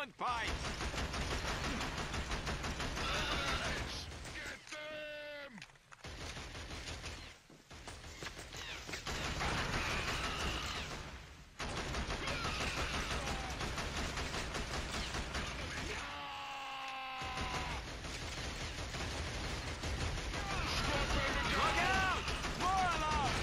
on, fight! Get them! Look out! More of them!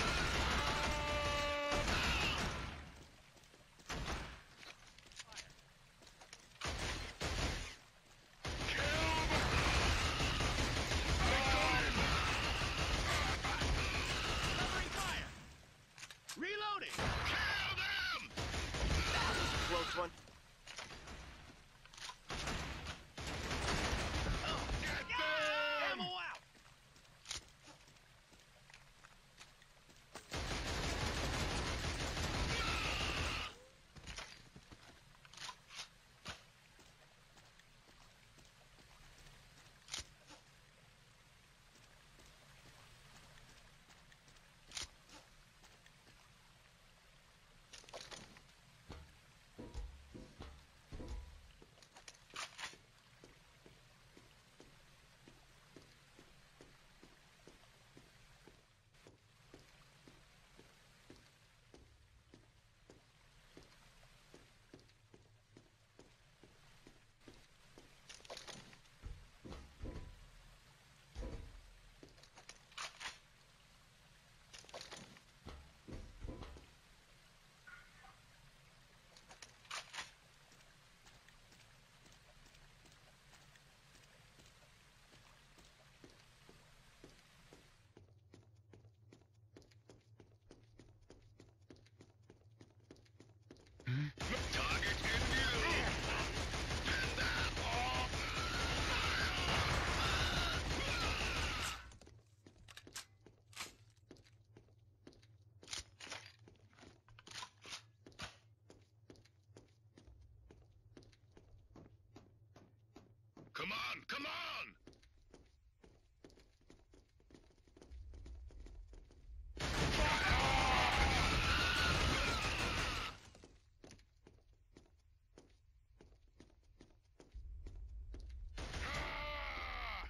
Covering fire! Reloading! Kill them! Close one. Get them! Ammo out! Target in view! Get them off! Come on, come on! Ah!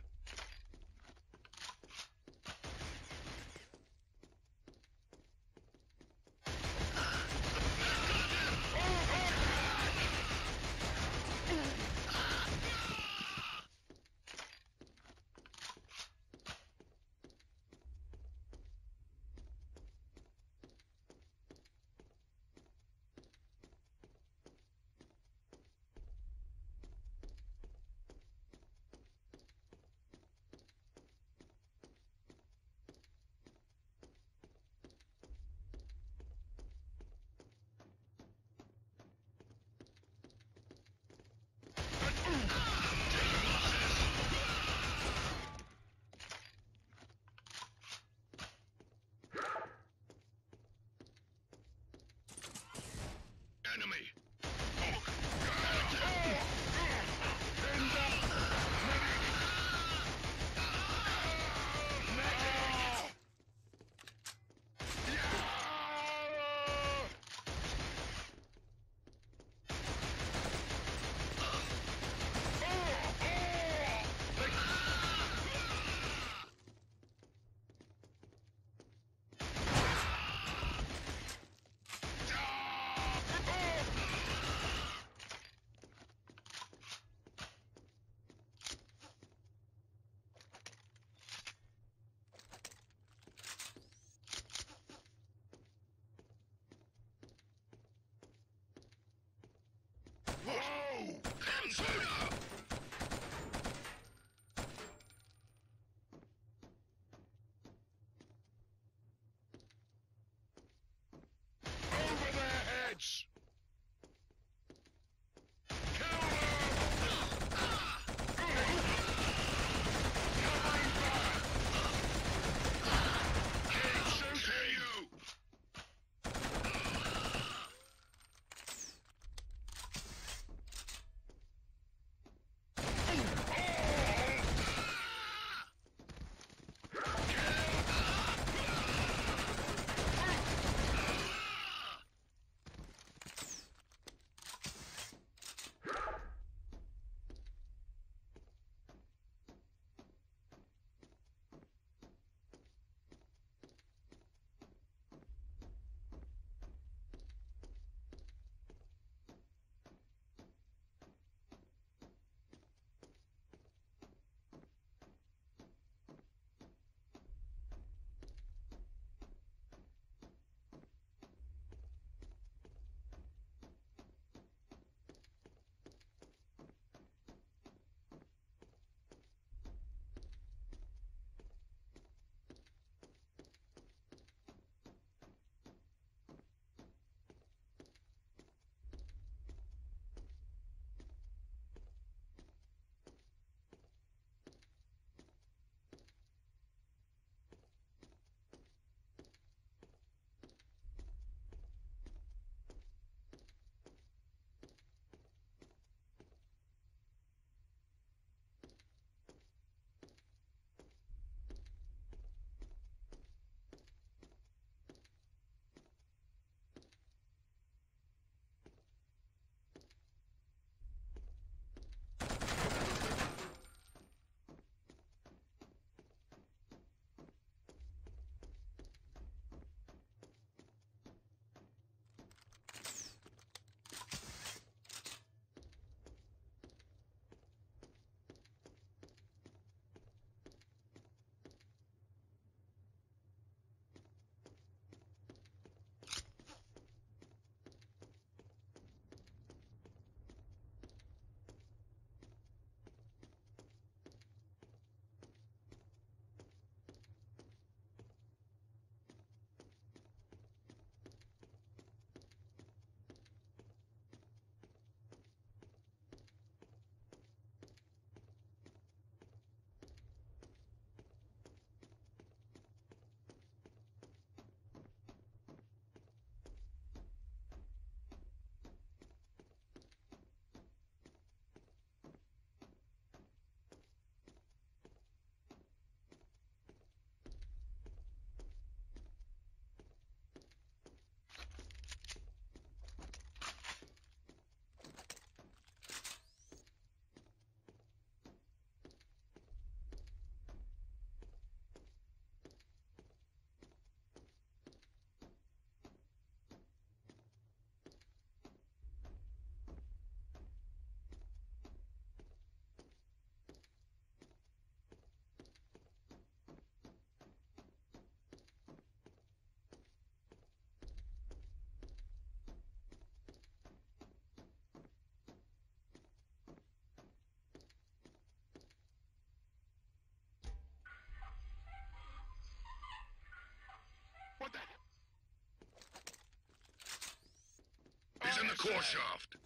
core shaft.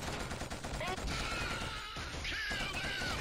Kill them!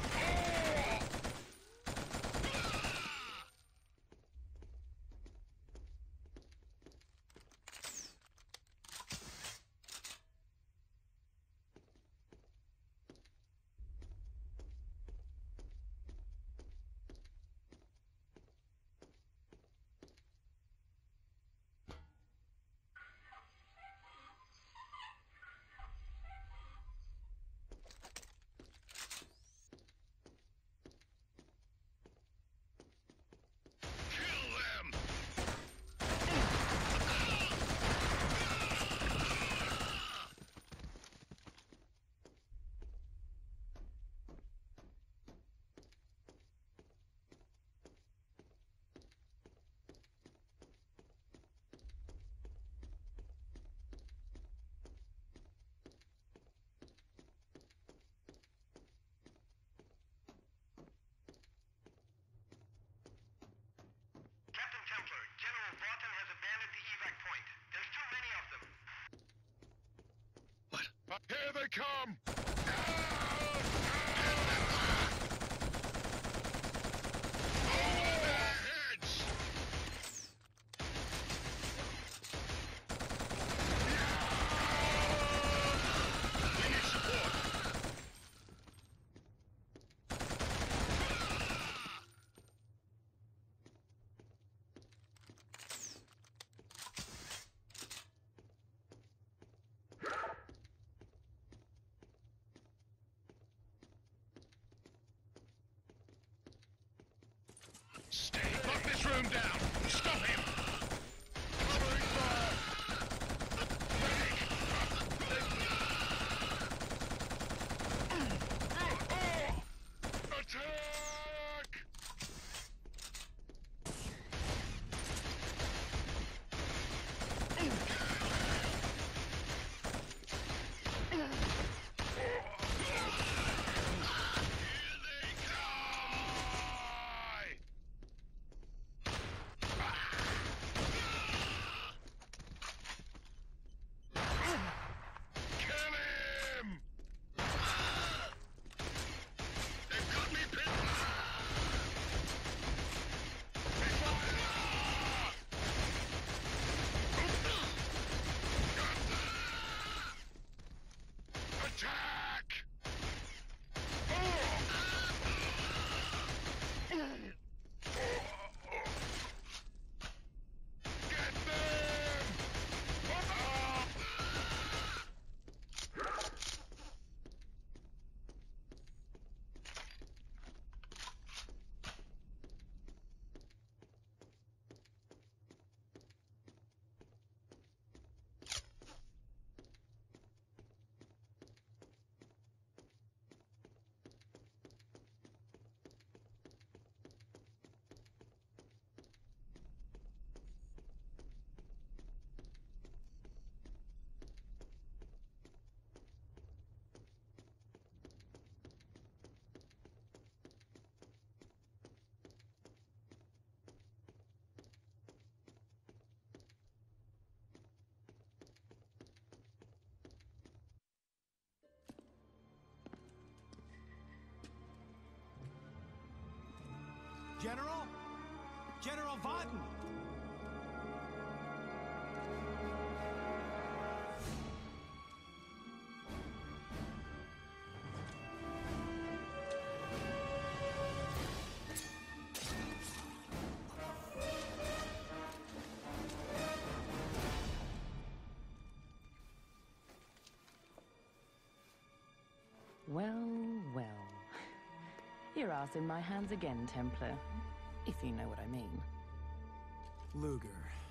Captain Templar, General Vaughton has abandoned the evac point. There's too many of them. What? Here they come! Over their heads! We need support! Stay! Lock this room down! Stop him! Covering fire! Attack! Here they come! Kill him! They've got me pinned! Attack! Get them! General? General Vaughton! Well, well. Your ass in my hands again, Templar. If you know what I mean. Luger.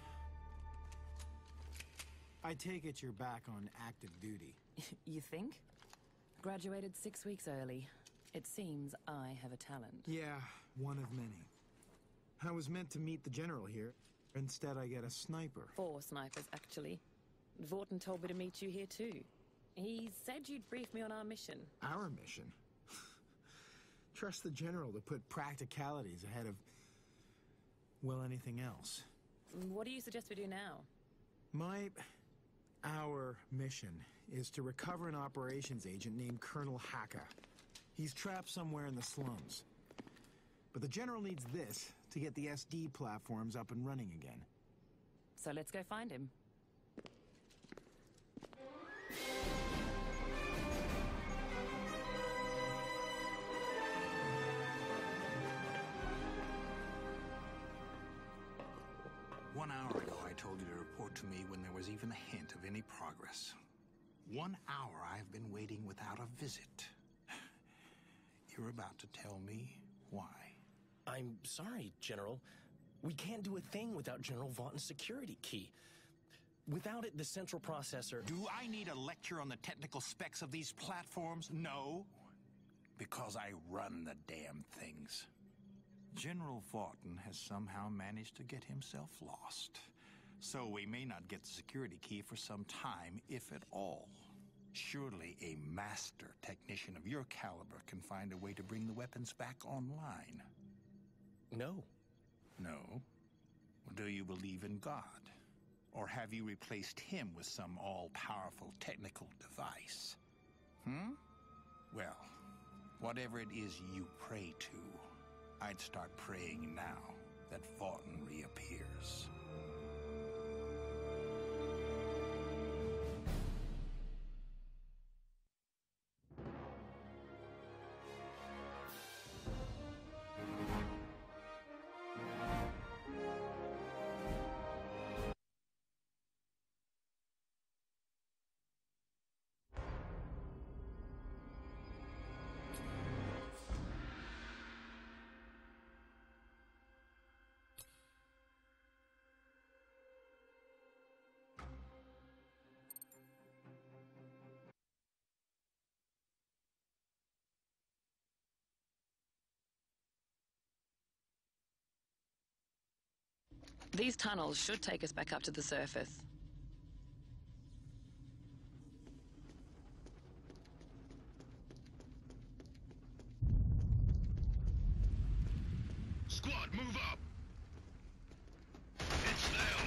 I take it you're back on active duty. You think? Graduated 6 weeks early. It seems I have a talent. Yeah, one of many. I was meant to meet the general here. Instead, I get a sniper. 4 snipers, actually. Vaughton told me to meet you here, too. He said you'd brief me on our mission. Our mission? Trust the general to put practicalities ahead of, well, anything else. What do you suggest we do now? My Our mission is to recover an operations agent named Colonel Haka. He's trapped somewhere in the slums. But the General needs this to get the SD platforms up and running again. So let's go find him. One hour ago, I told you to report to me when there was even a hint of any progress. 1 hour I've been waiting without a visit. You're about to tell me why. I'm sorry, General. We can't do a thing without General Vaughton's security key. Without it, the central processor... Do I need a lecture on the technical specs of these platforms? No. Because I run the damn things. General Vaughton has somehow managed to get himself lost. So we may not get the security key for some time, if at all. Surely a master technician of your caliber can find a way to bring the weapons back online. No. No? Well, do you believe in God? Or have you replaced him with some all-powerful technical device? Well, whatever it is you pray to, I'd start praying now that Vaughton reappears. These tunnels should take us back up to the surface. Squad, move up! It's them!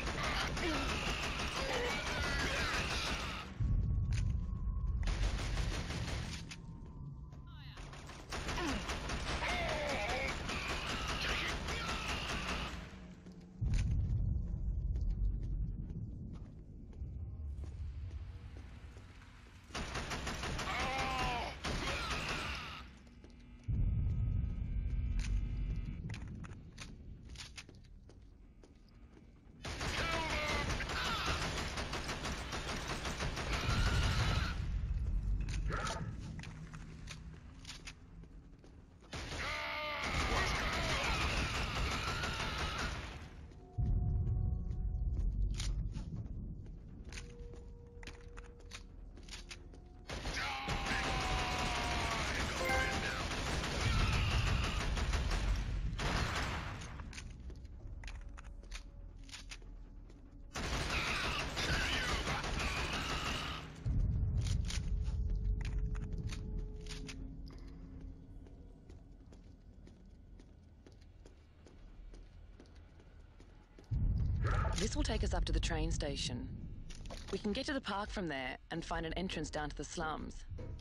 This will take us up to the train station. We can get to the park from there and find an entrance down to the slums.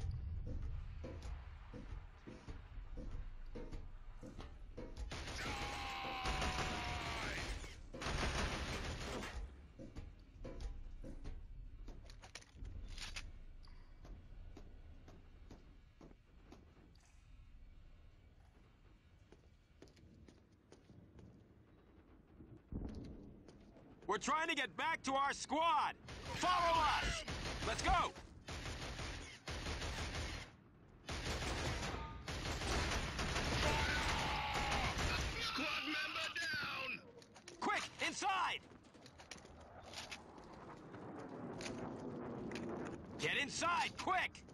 We're trying to get back to our squad! Follow us! Let's go! Squad member down! Quick, inside! Get inside, quick!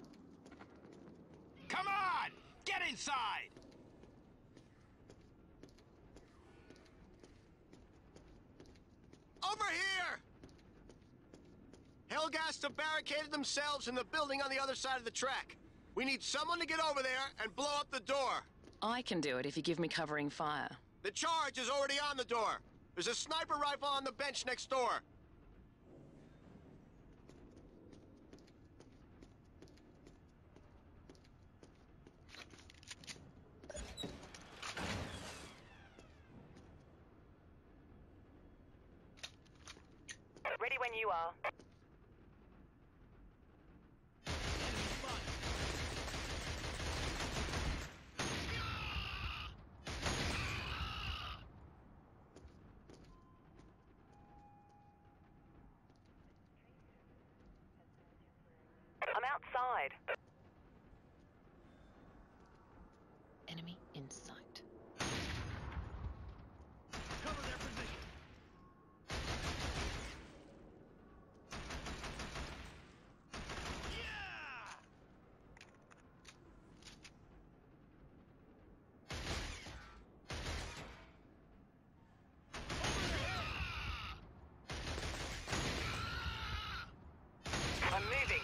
Come on! Get inside! Over here! Helghast have barricaded themselves in the building on the other side of the track. We need someone to get over there and blow up the door. I can do it if you give me covering fire. The charge is already on the door. There's a sniper rifle on the bench next door. you are. I'm outside. Enemy in sight. Cover their position. I'm moving.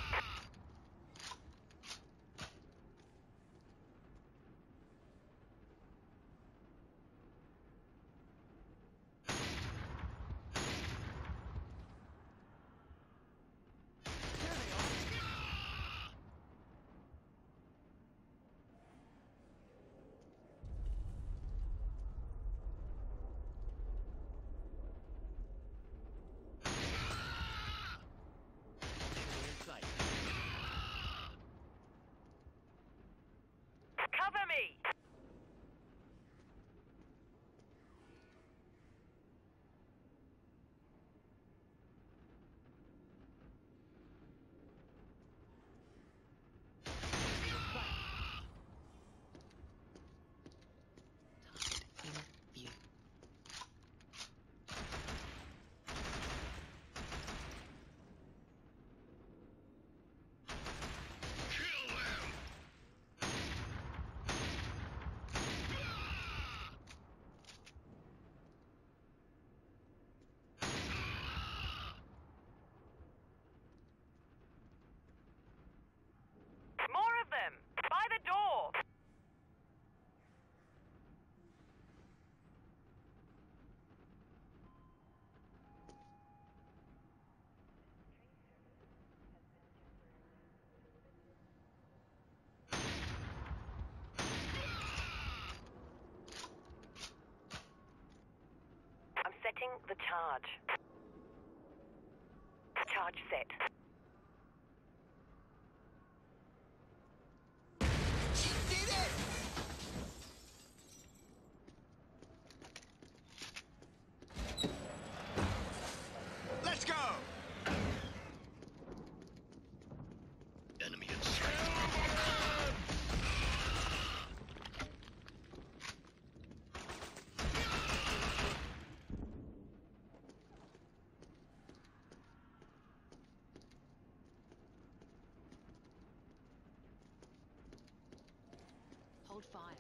Cover me! Kill them! More of them! By the door! I'm setting the charge. Charge set. She did it! Let's go! Enemy in sight. Hold fire.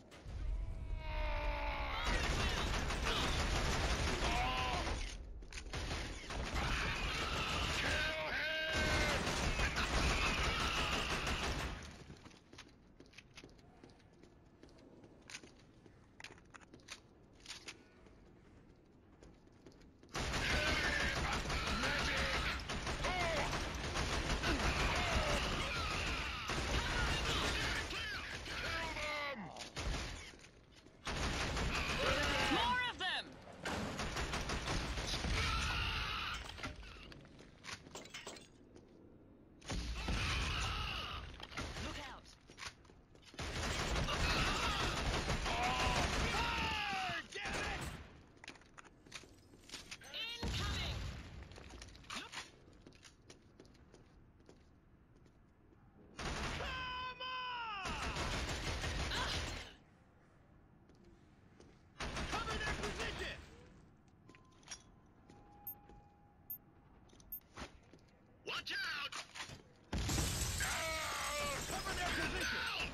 More of them! Look out! Incoming! Cover their position! Watch out! Cover their position!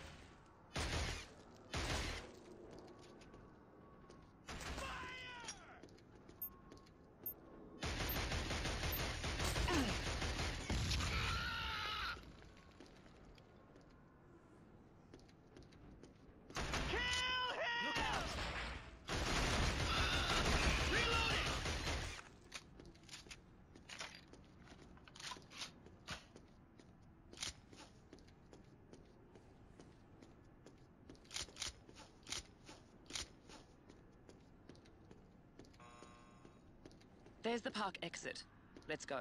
Look out! Reloading! There's the park exit. Let's go.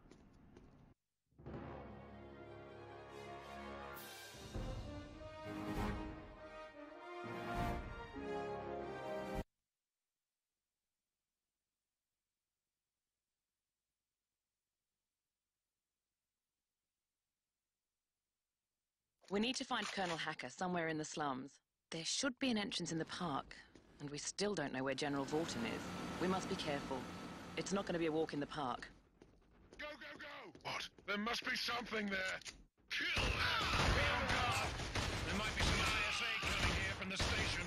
We need to find Colonel Hacker somewhere in the slums. There should be an entrance in the park, and we still don't know where General Vaughton is. We must be careful. It's not going to be a walk in the park. Go, go, go! What? There must be something there. Kill them! Be on guard! There might be some ISA coming here from the station.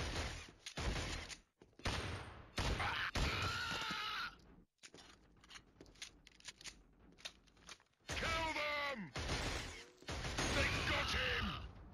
Kill them! They got him!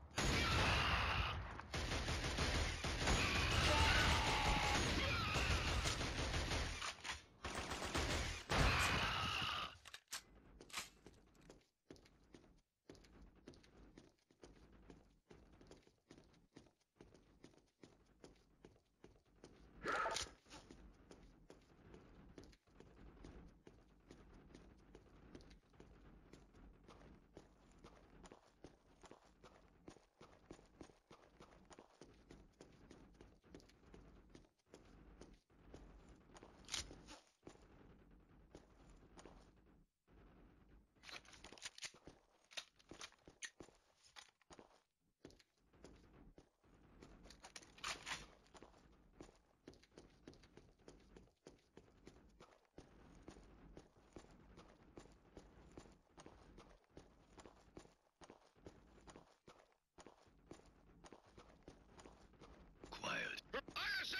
ISA!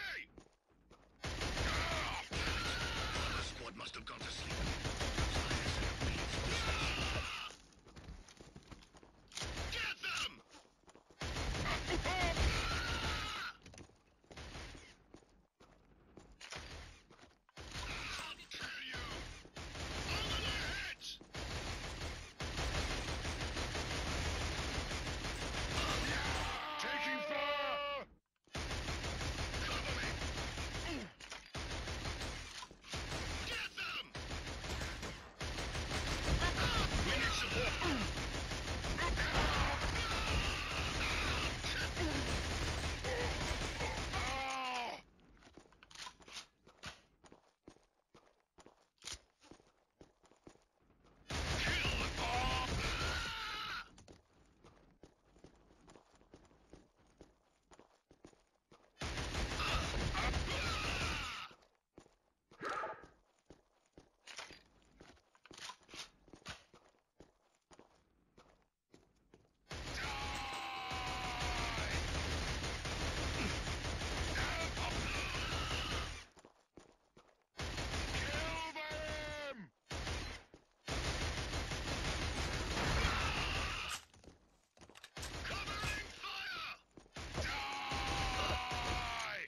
The squad must have gone to sleep. Get them! I'll kill you! Over their heads! Taking fire! Cover me! Get them! We need support! Kill them all! Kill them! Covering fire! Die!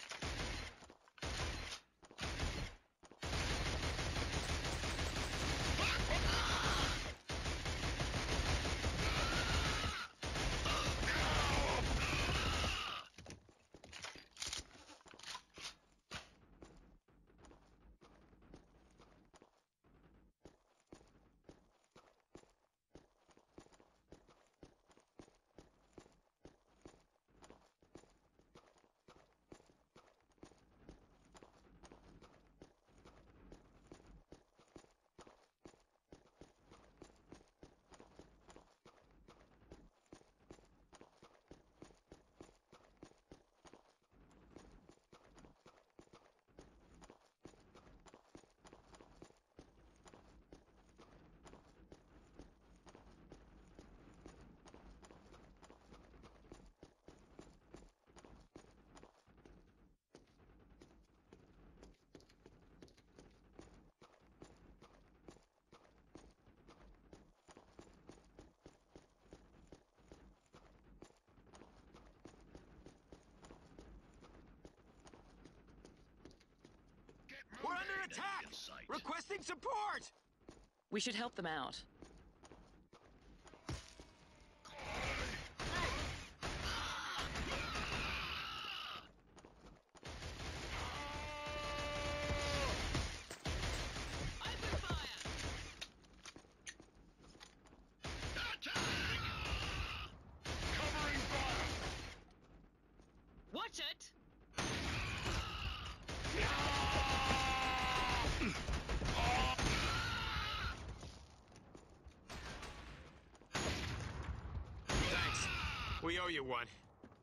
We're under attack! Requesting support! We should help them out. Open fire! touch it! Thanks. We owe you one.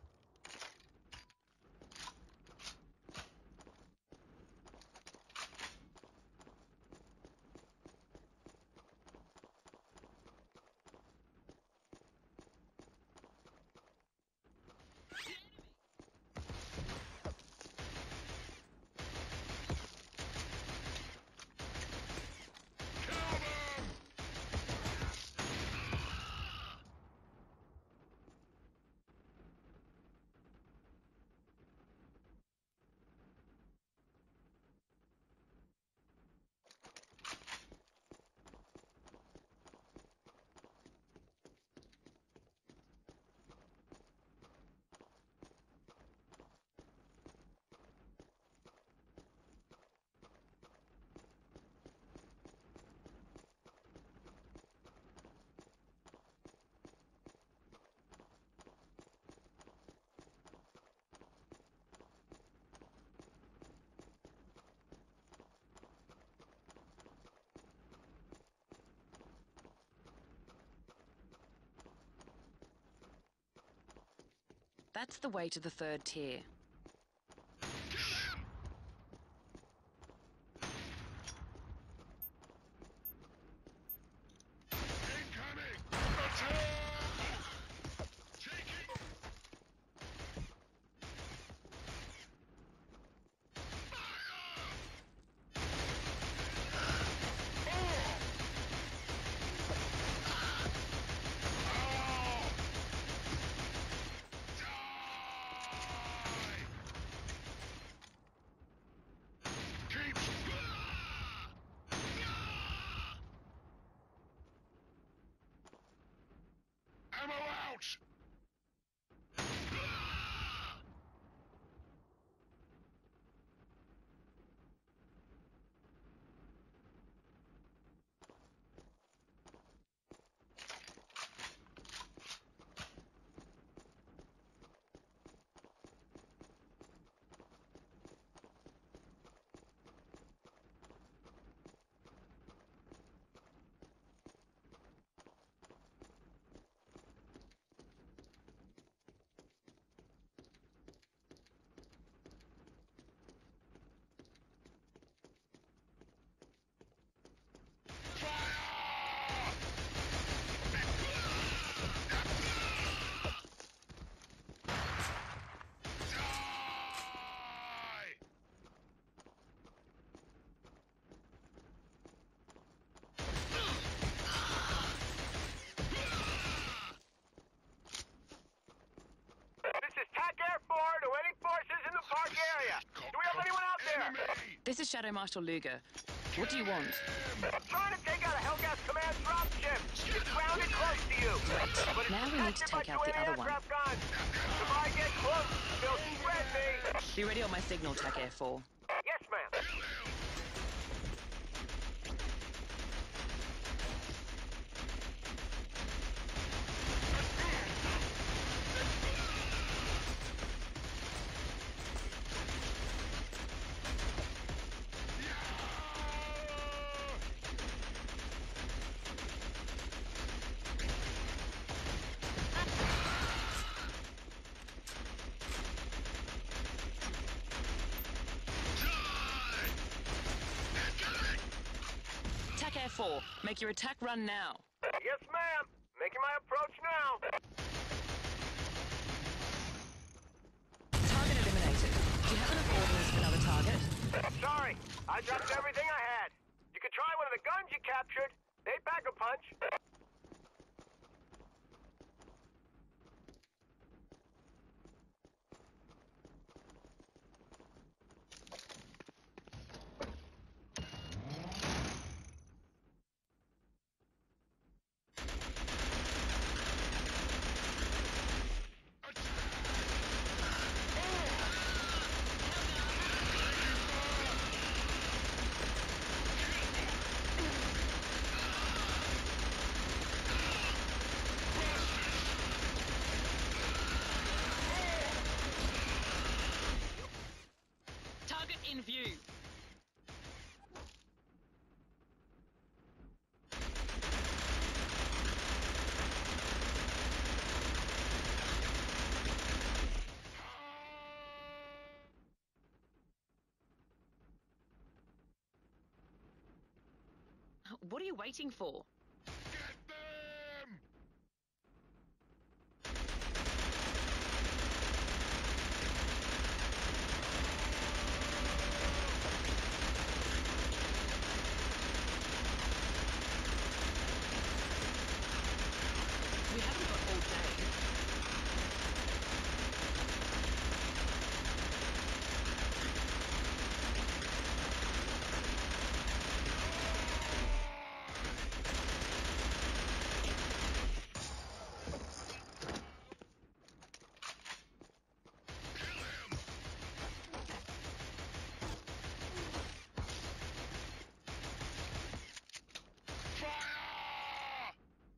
That's the way to the third tier. Incoming! Attack! Taking... Ammo out! This is TAC Air 4 to any forces in the park area. Do we have anyone out there? Enemy! This is Shadow Marshal Luger. What do you want? I'm trying to take out a Hellgas Command dropship. It's grounded close to you. But it's Now we need to protected by take out the 2 other one. anti-aircraft guns. If I get close, they'll spread me. Be ready on my signal, TAC Air 4. Yes, ma'am. TAC Air 4, make your attack run now. Yes, ma'am. Making my approach now. Target eliminated. Do you have enough ordnance for another target? Sorry, I dropped everything I had. You could try one of the guns you captured. They pack a punch. What are you waiting for? Get them! We haven't got all day. Fire!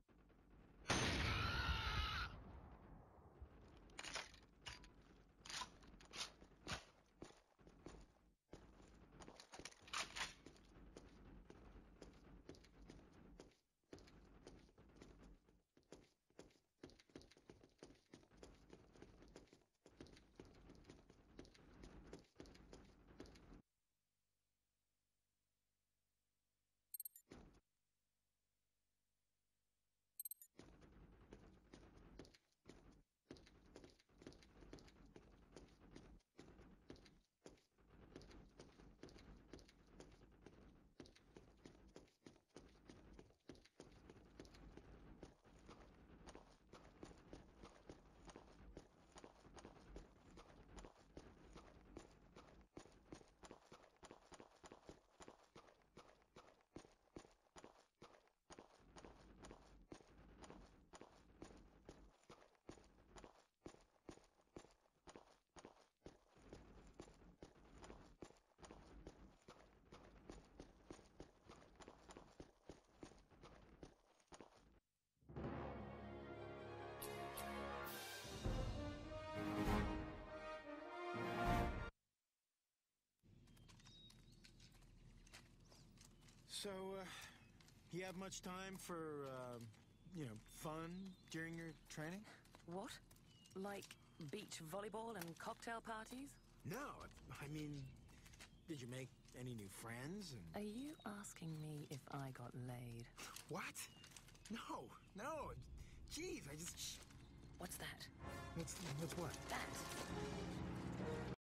So, you have much time for, fun during your training? What? Like beach volleyball and cocktail parties? No, I mean, did you make any new friends? And... Are you asking me if I got laid? What? No. Jeez, I just... What's that? What's what? That.